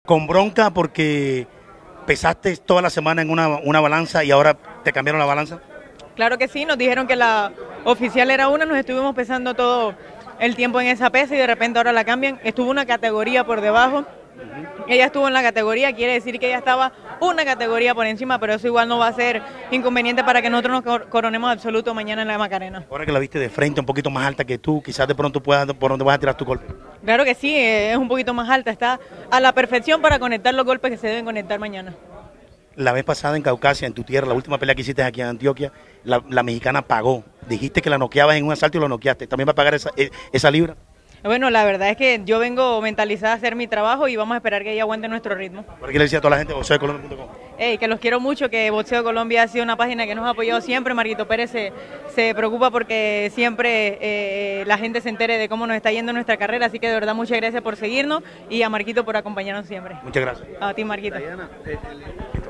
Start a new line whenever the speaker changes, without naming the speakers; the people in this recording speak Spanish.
con bronca porque pesaste toda la semana en una balanza y ahora te cambiaron la balanza.
Claro que sí, nos dijeron que la oficial era una, nos estuvimos pesando todo el tiempo en esa pesa y de repente ahora la cambian. Estuvo una categoría por debajo, ella estuvo en la categoría, quiere decir que ella estaba una categoría por encima, pero eso igual no va a ser inconveniente para que nosotros nos coronemos absoluto mañana en la Macarena.
Ahora que la viste de frente, un poquito más alta que tú, quizás de pronto puedas, por dónde vas a tirar tu golpe.
Claro que sí, es un poquito más alta, está a la perfección para conectar los golpes que se deben conectar mañana.
La vez pasada en Caucasia, en tu tierra, la última pelea que hiciste aquí en Antioquia, la mexicana pagó. Dijiste que la noqueabas en un asalto y lo noqueaste. ¿También va a pagar esa libra?
Bueno, la verdad es que yo vengo mentalizada a hacer mi trabajo y vamos a esperar que ella aguante nuestro ritmo.
¿Por qué le decía a toda la gente boxeocolombia.com?
Que los quiero mucho, que Boxeo Colombia ha sido una página que nos ha apoyado siempre. Marquito Pérez se preocupa porque siempre la gente se entere de cómo nos está yendo nuestra carrera, así que de verdad muchas gracias por seguirnos y a Marquito por acompañarnos siempre.
Muchas gracias.
A ti, Marquito.
Diana,